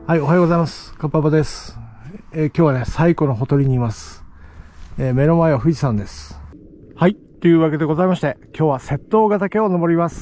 はい、おはようございます。カッパパです。今日はね、最古のほとりにいます。目の前は富士山です。はい、というわけでございまして、今日は雪東ヶ岳を登ります。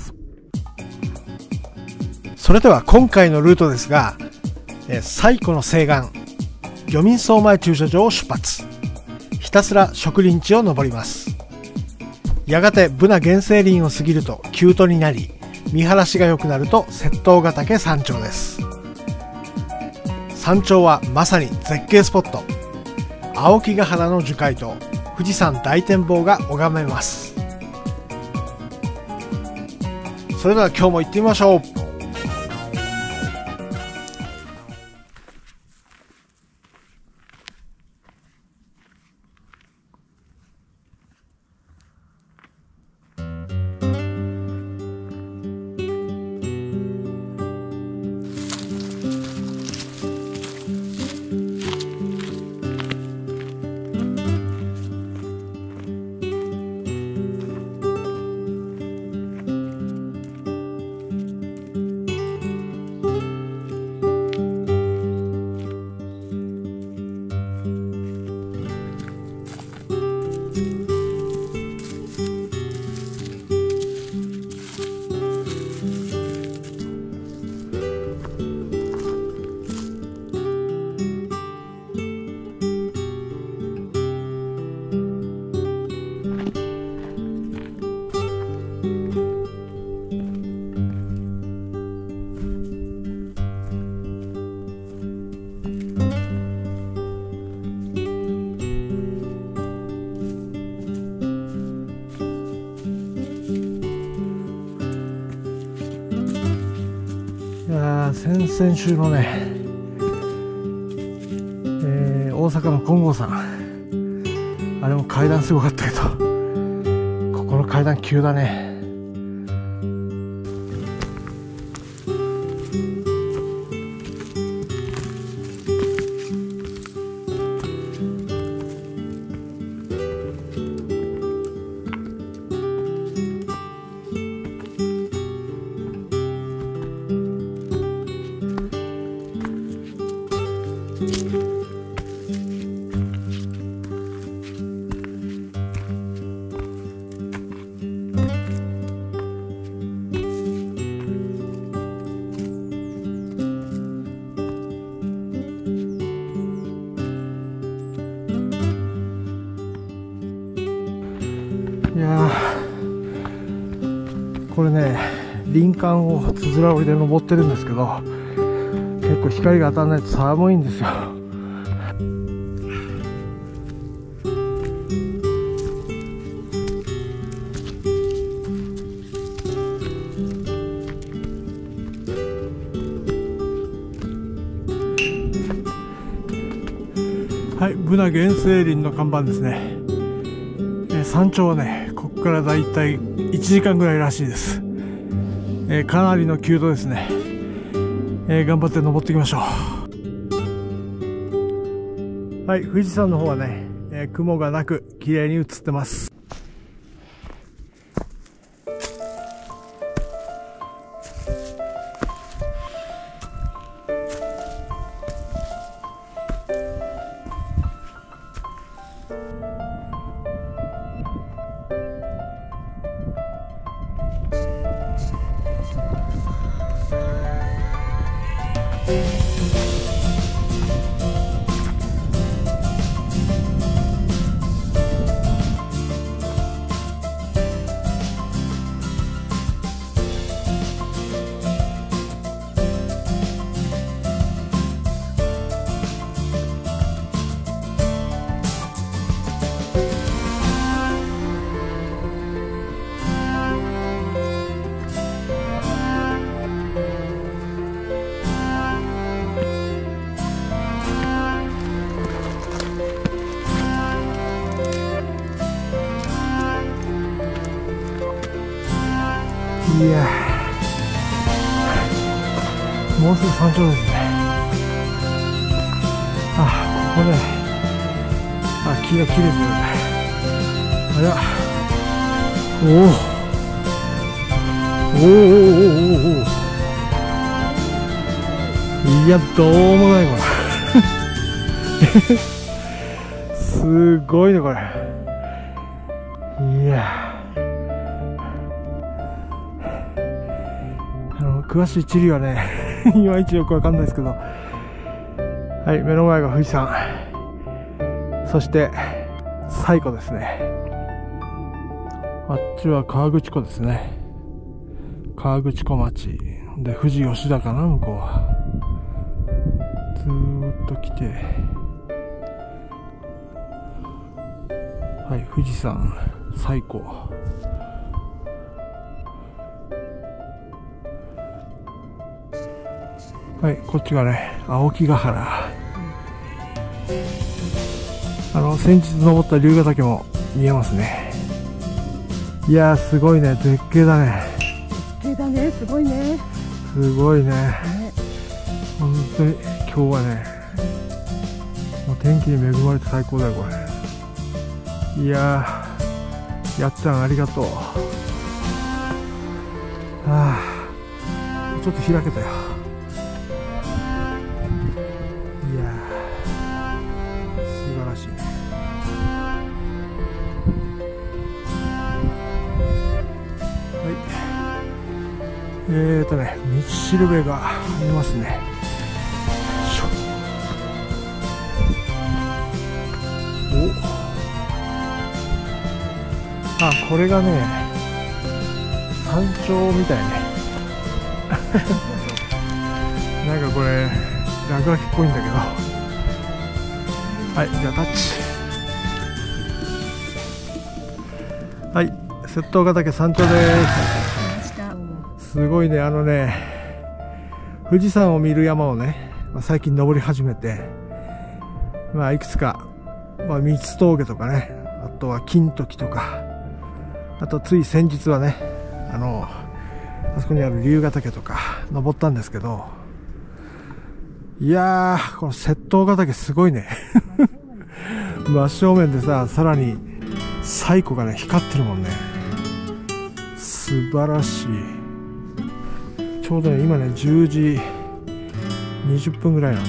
それでは今回のルートですが、最古の西岸、漁民荘前駐車場を出発。ひたすら植林地を登ります。やがてブナ原生林を過ぎると急登になり、見晴らしが良くなると雪東ヶ岳山頂です。山頂はまさに絶景スポット。青木ヶ原の樹海と富士山大展望が拝めます。それでは今日も行ってみましょう。先々週のね、大阪の金剛山、あれも階段すごかったけど、ここの階段急だね。いやー、これね、林間をつづら折りで登ってるんですけど、結構光が当たらないと寒いんですよ。はい、ブナ原生林の看板ですね。山頂はね、ここからだいたい1時間ぐらいらしいです。かなりの急登ですね。頑張って登っていきましょう。はい、富士山の方はね、雲がなく綺麗に映ってます。いやー、もうすぐ山頂ですね。あ、ここね、木が切れてるね。あら、おおおおおおおお、 いや、どうもないこれすごいねこれ。いや詳しい地理はねいまいちよくわかんないですけど、はい、目の前が富士山、そして西湖ですね。あっちは河口湖ですね。河口湖町で富士吉田かな、向こうは。ずーっと来て、はい、富士山、西湖。はい、こっちがね、青木ヶ原。先日登った龍ヶ岳も見えますね。いやー、すごいね、絶景だね。 絶景だね、すごいね。 すごいね。本当に今日はね、もう天気に恵まれて最高だよこれ。いやー、やっちゃんありがとう。はあ、ちょっと開けたよ。いやー、素晴らしいね。道しるべがありますね。お、あ、これがね、山頂みたいねなんかこれ落書きっぽいんだけど、はい、じゃあタッチ。はい、雪東ヶ岳山頂です。すごいね、富士山を見る山をね、最近登り始めて、いくつか、三つ峠とかね、あとは金時とか、あとつい先日はね、あそこにある龍ヶ岳とか登ったんですけど、いやー、この雪東ヶ岳すごいね真正面でさ、さらに西湖がね光ってるもんね。素晴らしい。ちょうどね、今ね10時20分ぐらいなん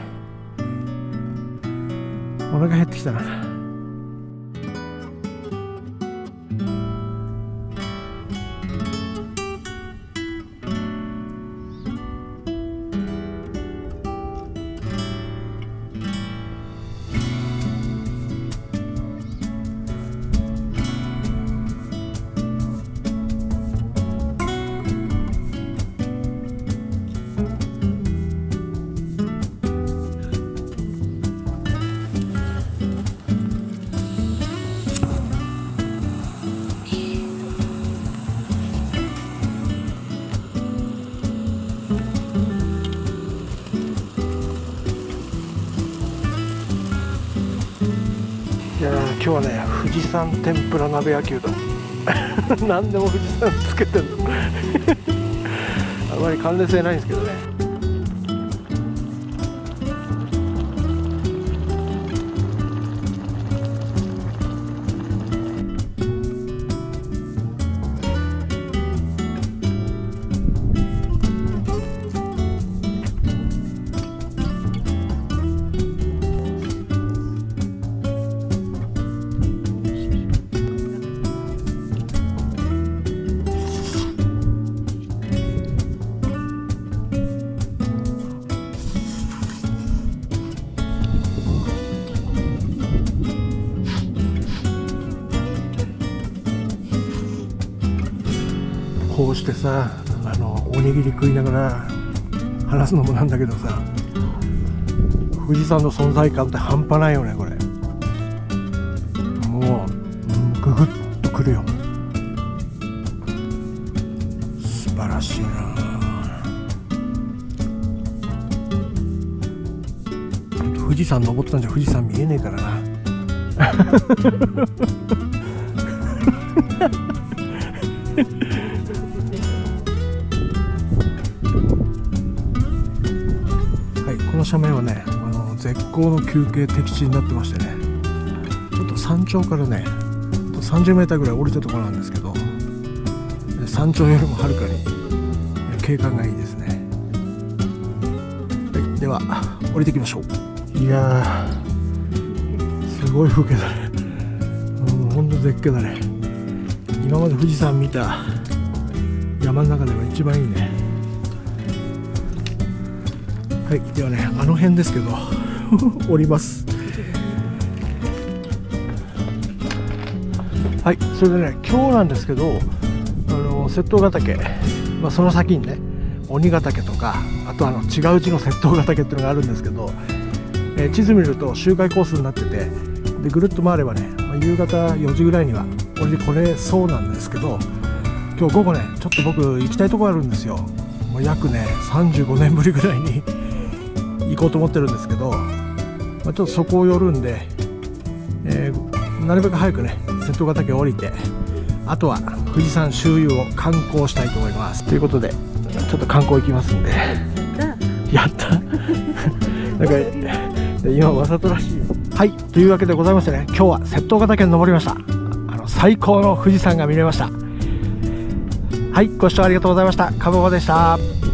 で、お腹減ってきたな。いやー、今日はね、富士山天ぷら鍋焼きうどん何でも富士山つけてるのあまり関連性ないんですけどね。こうしてさ、おにぎり食いながら話すのもなんだけどさ、富士山の存在感って半端ないよねこれ。もうググッとくるよ。素晴らしいな。富士山登ったんじゃ富士山見えねえからなこの斜面はね、絶好の休憩適地になってましてね、ちょっと山頂からね30メーターぐらい降りたところなんですけど、山頂よりもはるかに景観がいいですね。 では降りていきましょう。いやー、すごい風景だね。ほんと絶景だね。今まで富士山見た山の中では一番いいね。はい、ではね、あの辺ですけど降ります。はい、それでね、今日なんですけど、瀬戸ヶ岳、その先にね、鬼ヶ岳とか、あと違う地の瀬戸ヶ岳っていうのがあるんですけど、地図見ると周回コースになってて、でぐるっと回ればね、夕方4時ぐらいには降りてこれそうなんですけど、今日午後ね、ちょっと僕行きたいところあるんですよ。約ね35年ぶりぐらいに行こうと思ってるんですけど、ちょっとそこを寄るんで、なるべく早くね瀬戸ヶ岳を降りて、あとは富士山周遊を観光したいと思います。ということでちょっと観光行きますんで。やったなんか今わざとらしいよ。はい、というわけでございましてね、今日は瀬戸ヶ岳に登りました。最高の富士山が見れました。はい、ご視聴ありがとうございました。かぼこでした。